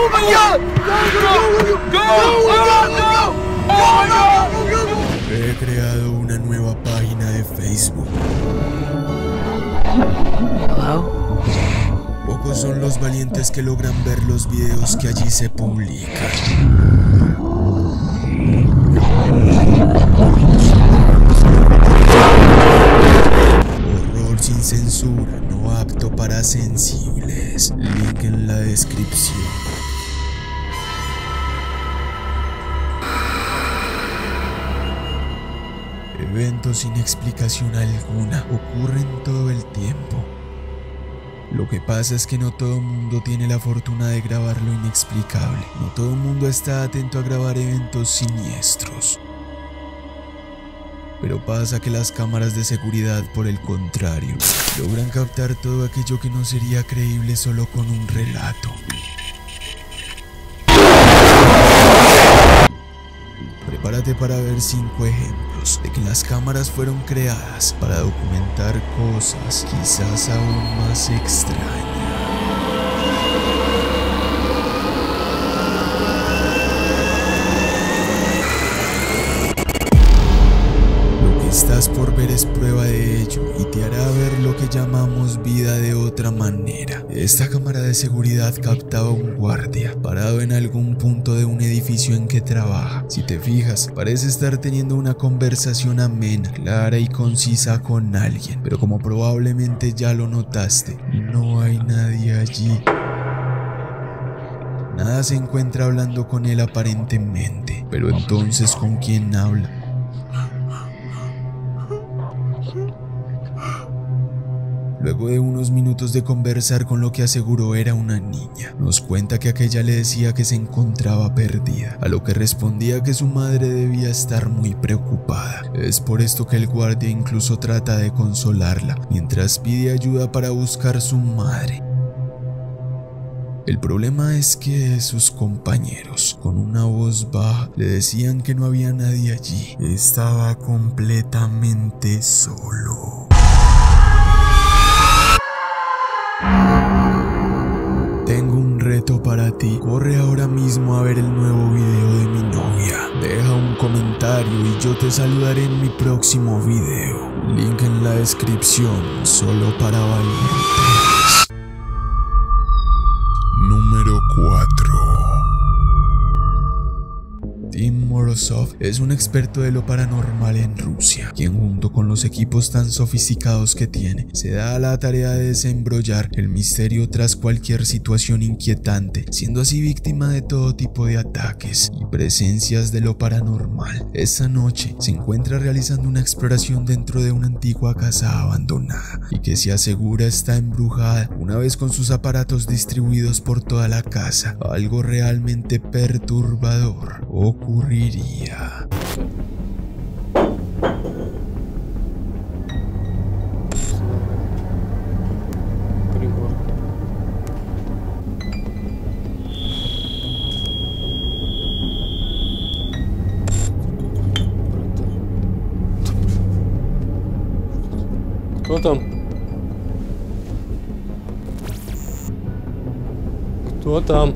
Oh my God! Go! Oh my God! He creado una nueva página de Facebook. Hello? Pocos son los valientes que logran ver los videos que allí se publican. Horror sin censura, no apto para sensibles. Link en la descripción. Eventos sin explicación alguna ocurren todo el tiempo. Lo que pasa es que no todo el mundo tiene la fortuna de grabar lo inexplicable. No todo el mundo está atento a grabar eventos siniestros. Pero pasa que las cámaras de seguridad, por el contrario, logran captar todo aquello que no sería creíble solo con un relato. Prepárate para ver 5 ejemplos de que las cámaras fueron creadas para documentar cosas quizás aún más extrañas. Lo que estás por ver es prueba de ello y te hará ver lo que llamamos vida de otra manera. Esta cámara de seguridad captaba a un guardia parado en algún punto de un edificio en que trabaja. Si te fijas, parece estar teniendo una conversación amena, clara y concisa con alguien, pero como probablemente ya lo notaste, no hay nadie allí. Nada se encuentra hablando con él aparentemente, pero entonces ¿con quién habla? Luego de unos minutos de conversar con lo que aseguró era una niña, nos cuenta que aquella le decía que se encontraba perdida, a lo que respondía que su madre debía estar muy preocupada. Es por esto que el guardia incluso trata de consolarla, mientras pide ayuda para buscar su madre. El problema es que sus compañeros, con una voz baja, le decían que no había nadie allí. Estaba completamente solo. Tengo un reto para ti. Corre ahora mismo a ver el nuevo video de mi novia. Deja un comentario y yo te saludaré en mi próximo video. Link en la descripción, solo para valientes. Número 4. Tim Morozov es un experto de lo paranormal en Rusia, quien junto con los equipos tan sofisticados que tiene, se da a la tarea de desembrollar el misterio tras cualquier situación inquietante, siendo así víctima de todo tipo de ataques y presencias de lo paranormal. Esta noche se encuentra realizando una exploración dentro de una antigua casa abandonada y que se asegura está embrujada. Una vez con sus aparatos distribuidos por toda la casa, algo realmente perturbador ocurriría. Кто там? Кто там?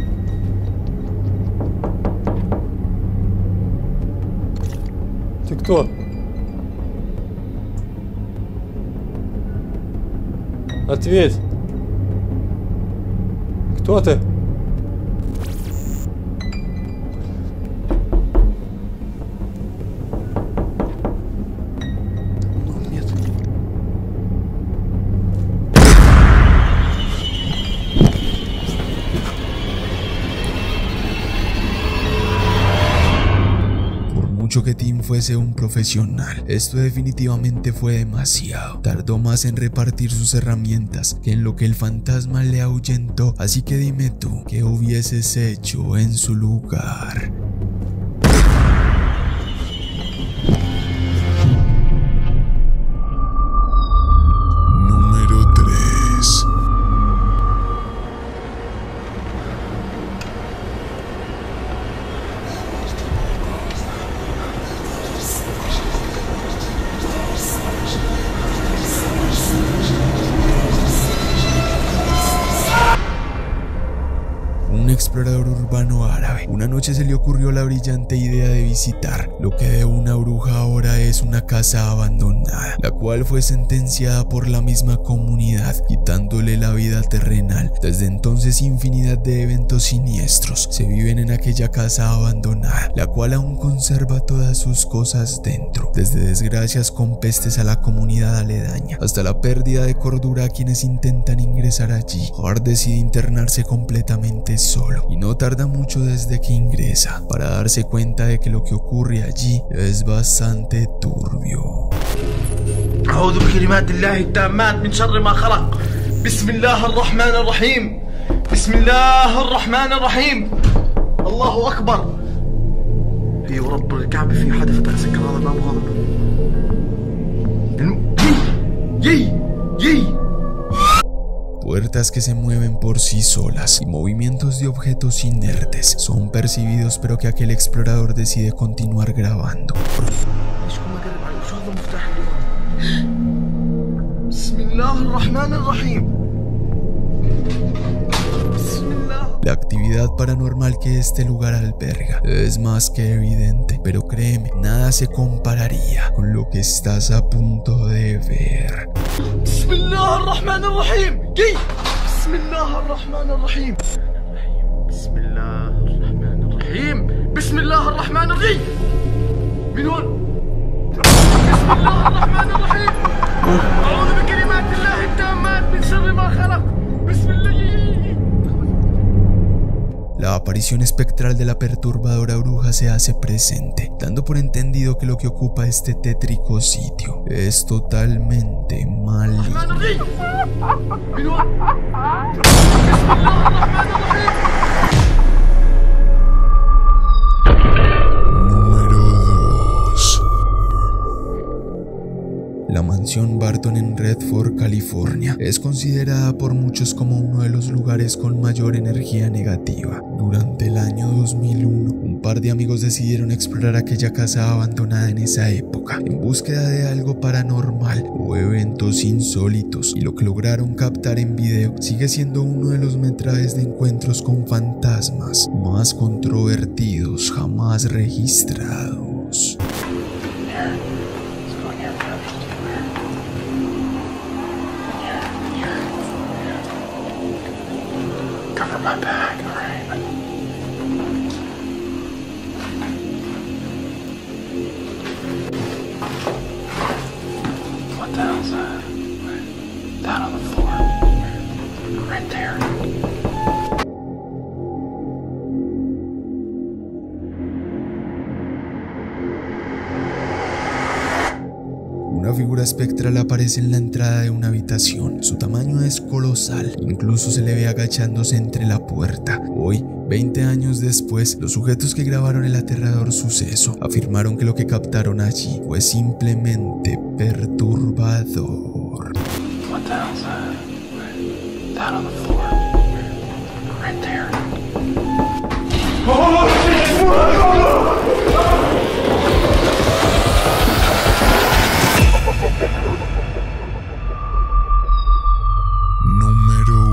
Ты кто? Ответь. Кто ты? Нет. Mucho que Tim fuese un profesional, esto definitivamente fue demasiado. Tardó más en repartir sus herramientas que en lo que el fantasma le ahuyentó. Así que dime tú, ¿qué hubieses hecho en su lugar? Número 3. un explorador urbano árabe. Una noche se le ocurrió la brillante idea de visitar lo que de una bruja ahora es una casa abandonada, la cual fue sentenciada por la misma comunidad, quitándole la vida terrenal. Desde entonces infinidad de eventos siniestros se viven en aquella casa abandonada, la cual aún conserva todas sus cosas dentro, desde desgracias con pestes a la comunidad aledaña, hasta la pérdida de cordura a quienes intentan ingresar allí. Howard decide internarse completamente solo, y no tarda mucho desde que ingresa para darse cuenta de que lo que ocurre allí es bastante turbio. أعوذ بكلمات الله التامات من شر ما خلق بسم الله الرحمن الرحيم بسم الله الرحمن الرحيم الله أكبر إي ورب الكعبة في حدا فتح سكر هذا الباب هذا يي Puertas que se mueven por sí solas y movimientos de objetos inertes son percibidos, pero que aquel explorador decide continuar grabando. La actividad paranormal que este lugar alberga es más que evidente, pero créeme, nada se compararía con lo que estás a punto de ver. بسم الله الرحمن الرحيم بسم الله الرحمن الرحيم بسم الله الرحمن الرحيم بسم الله الرحمن الرحيم من هون بسم الله الرحمن الرحيم أعوذ بكلمات الله التامات من شر ما خلق بسم الله. La aparición espectral de la perturbadora bruja se hace presente, dando por entendido que lo que ocupa este tétrico sitio es totalmente maligno. Número 2. La mansión Barton en Redford, California, es considerada por muchos como uno de los lugares con mayor energía negativa. Durante el año 2001, un par de amigos decidieron explorar aquella casa abandonada en esa época, en búsqueda de algo paranormal o eventos insólitos, y lo que lograron captar en video sigue siendo uno de los metrajes de encuentros con fantasmas más controvertidos jamás registrados. My back, all right. What the hell's that? Down on the floor. Right there. Una figura espectral aparece en la entrada de una habitación. Su tamaño es colosal, incluso se le ve agachándose entre la puerta. Hoy, 20 años después, los sujetos que grabaron el aterrador suceso afirmaron que lo que captaron allí fue simplemente perturbador. What the hell's that? Down on the floor. Right there. Número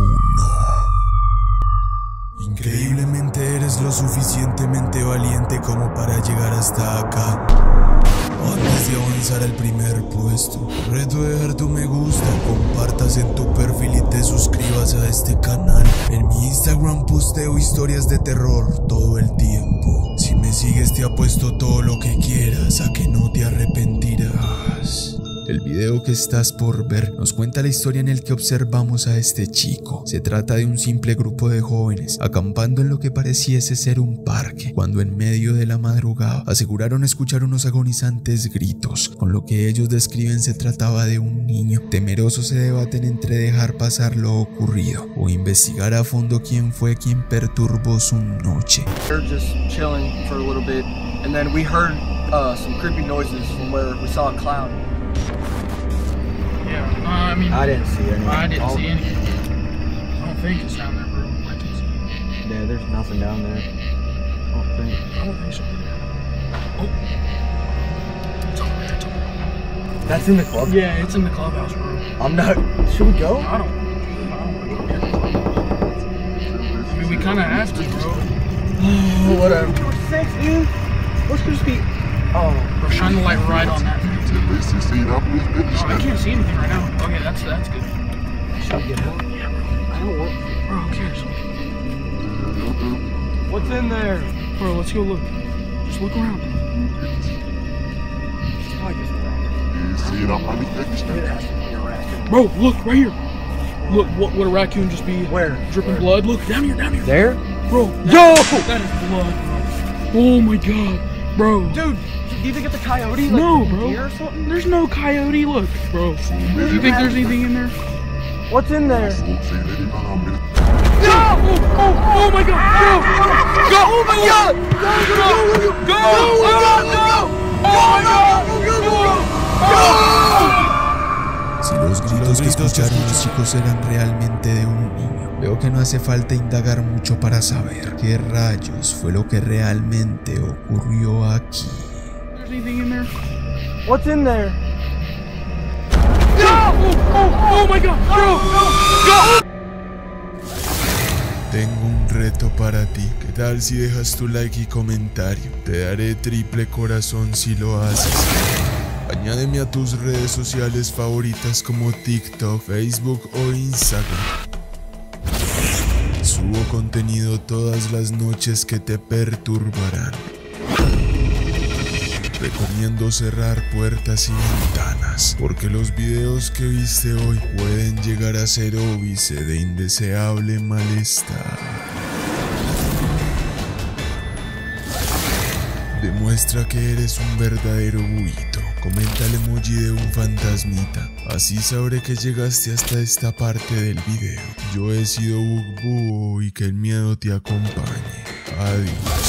1. Increíblemente eres lo suficientemente valiente como para llegar hasta acá. Antes de avanzar al primer puesto, reto dejar tu me gusta, compartas en tu perfil y te suscribas a este canal. En mi Instagram posteo historias de terror todo el tiempo. Si me sigues te apuesto todo lo que quieras a que no te arrepentirás. El video que estás por ver nos cuenta la historia en el que observamos a este chico. Se trata de un simple grupo de jóvenes acampando en lo que pareciese ser un parque, cuando en medio de la madrugada aseguraron escuchar unos agonizantes gritos. Con lo que ellos describen se trataba de un niño. Temerosos se debaten entre dejar pasar lo ocurrido o investigar a fondo quién fue quien perturbó su noche. We were just chilling for a little bit, and then we heard some creepy noises from where we saw a cloud. Yeah, I mean, I didn't see anything. I didn't see anything. I don't think it's down there, bro. Like it's, Yeah, there's nothing down there. I don't think. I don't think so. Oh, it's over there. It's over there. That's in the club? Yeah, it's in the clubhouse, bro. I'm not. Should we go? I don't want to go get it. I mean, we kind of have to, bro. Oh, whatever. Thanks, dude. What's just be? Oh, Bro, shine the light right on that. Oh, I can't see anything right now. Okay, that's good. should we get out? Yeah, bro. I don't want. Bro, who cares? What's in there? Bro, let's go look. Just look around. I guess it has to be a rat. Bro, look right here. Look, what would a raccoon just be? Where? Dripping blood. Look down here, down here. There? Bro, Yo! that is blood, bro. Oh my god, bro. Dude, do you think it's a coyote? Like, No, bro. Deer or something? There's no coyote. Look, bro. Do you think there's anything in there? What's in there? Oh my god! Go! Go! Oh my god! Si los gritos que escucharon los chicos eran realmente de un niño, veo que no hace falta indagar mucho para saber qué rayos fue lo que realmente ocurrió aquí. There's anything in there? What's in there? Oh my god! Bro! Go! Tengo un reto para ti. ¿Qué tal si dejas tu like y comentario? Te daré triple corazón si lo haces. Añádeme a tus redes sociales favoritas como TikTok, Facebook o Instagram. Subo contenido todas las noches que te perturbarán. Recomiendo cerrar puertas y ventanas, porque los videos que viste hoy pueden llegar a ser óbice de indeseable malestar. Demuestra que eres un verdadero buito. Comenta el emoji de un fantasmita. Así sabré que llegaste hasta esta parte del video. Yo he sido Bug Búho y que el miedo te acompañe. Adiós.